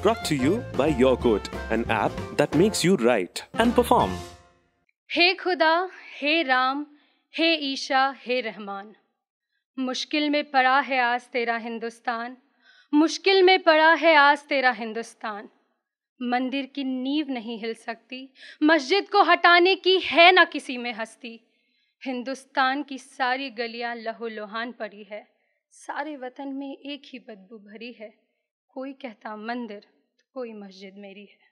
Brought to you by YourQuote, an app that makes you write and perform. हे खुदा, हे राम, हे ईशा, हे रहमान, मुश्किल में पड़ा है आज तेरा हिंदुस्तान, मुश्किल में पड़ा है आज तेरा हिंदुस्तान। मंदिर की नींव नहीं हिल सकती, मस्जिद को हटाने की है ना किसी में हस्ती। हिंदुस्तान की सारी गलियां लहूलुहान पड़ी है, सारे वतन में एक ही बदबू भरी है। कोई कहता मंदिर तो कोई मस्जिद मेरी है।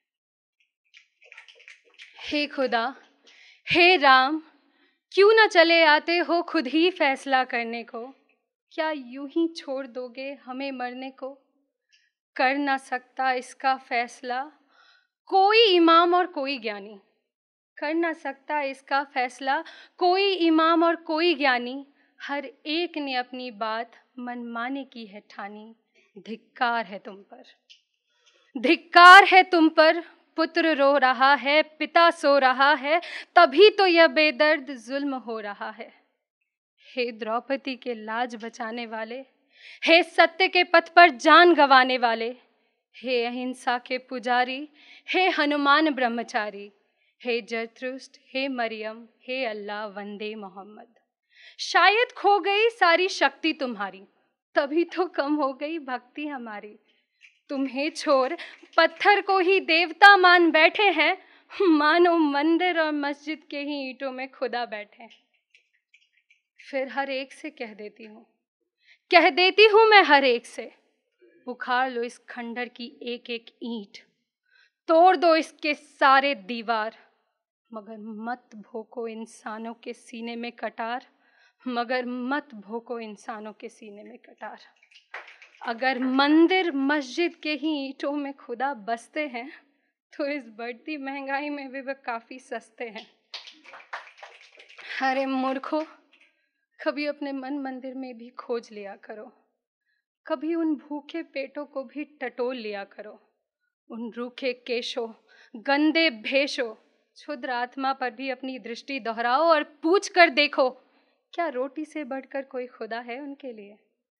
हे खुदा, हे राम, क्यों न चले आते हो खुद ही फैसला करने को? क्या यूं ही छोड़ दोगे हमें मरने को? कर ना सकता इसका फैसला कोई इमाम और कोई ज्ञानी, कर ना सकता इसका फैसला कोई इमाम और कोई ज्ञानी। हर एक ने अपनी बात मनमाने की है ठानी। धिक्कार है तुम पर, धिक्कार है तुम पर। पुत्र रो रहा है, पिता सो रहा है, तभी तो यह बेदर्द जुल्म हो रहा है। हे द्रौपदी के लाज बचाने वाले, हे सत्य के पथ पर जान गंवाने वाले, हे अहिंसा के पुजारी, हे हनुमान ब्रह्मचारी, हे जरथुस्ट, हे मरियम, हे अल्लाह वंदे मोहम्मद। शायद खो गई सारी शक्ति तुम्हारी, तभी तो कम हो गई भक्ति हमारी। तुम्हें छोड़ पत्थर को ही देवता मान बैठे हैं, मानो मंदिर और मस्जिद के ही ईंटों में खुदा बैठे। फिर हर एक से कह देती हूँ मैं हर एक से, उखाड़ लो इस खंडर की एक एक ईंट, तोड़ दो इसके सारे दीवार, मगर मत भोंको इंसानों के सीने में कटार, मगर मत भोंको इंसानों के सीने में कटार। अगर मंदिर मस्जिद के ही ईंटों में खुदा बसते हैं, तो इस बढ़ती महंगाई में भी वे काफ़ी सस्ते हैं। अरे मूर्खों, कभी अपने मन मंदिर में भी खोज लिया करो, कभी उन भूखे पेटों को भी टटोल लिया करो। उन रूखे केशों, गंदे भेषों, क्षुद्र आत्मा पर भी अपनी दृष्टि दोहराओ और पूछ कर देखो, क्या रोटी से बढ़कर कोई खुदा है उनके लिए?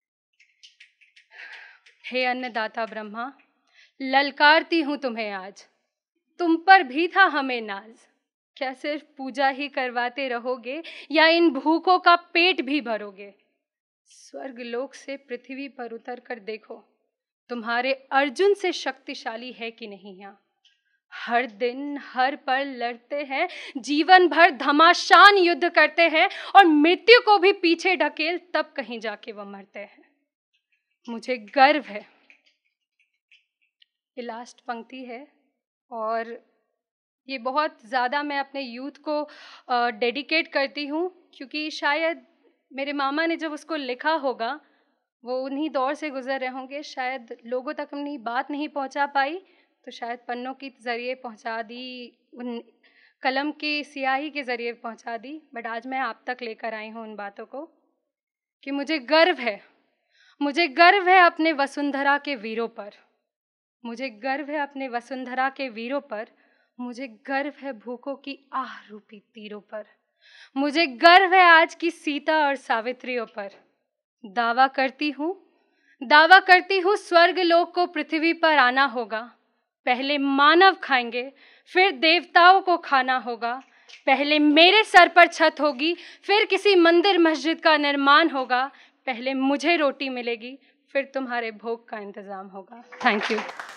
हे अन्नदाता ब्रह्मा, ललकारती हूँ तुम्हें आज, तुम पर भी था हमें नाज। क्या सिर्फ पूजा ही करवाते रहोगे या इन भूखों का पेट भी भरोगे? स्वर्ग लोक से पृथ्वी पर उतर कर देखो, तुम्हारे अर्जुन से शक्तिशाली है कि नहीं यहाँ? हर दिन हर पल लड़ते हैं, जीवन भर घमासान युद्ध करते हैं और मृत्यु को भी पीछे ढकेल तब कहीं जाके वो मरते हैं। मुझे गर्व है। ये लास्ट पंक्ति है और ये बहुत ज़्यादा मैं अपने यूथ को डेडिकेट करती हूँ, क्योंकि शायद मेरे मामा ने जब उसको लिखा होगा वो उन्हीं दौर से गुजर रहे होंगे, शायद लोगों तक अपनी बात नहीं पहुँचा पाई, तो शायद पन्नों के ज़रिए पहुँचा दी, उन कलम की स्याही के ज़रिए पहुँचा दी। बट आज मैं आप तक लेकर आई हूँ उन बातों को कि मुझे गर्व है, मुझे गर्व है अपने वसुंधरा के वीरों पर, मुझे गर्व है अपने वसुंधरा के वीरों पर, मुझे गर्व है भूखों की आह रूपी तीरों पर, मुझे गर्व है आज की सीता और सावित्रियों पर। दावा करती हूँ स्वर्ग लोक को पृथ्वी पर आना होगा। पहले मानव खाएंगे, फिर देवताओं को खाना होगा। पहले मेरे सर पर छत होगी, फिर किसी मंदिर मस्जिद का निर्माण होगा। पहले मुझे रोटी मिलेगी, फिर तुम्हारे भोग का इंतजाम होगा। Thank you.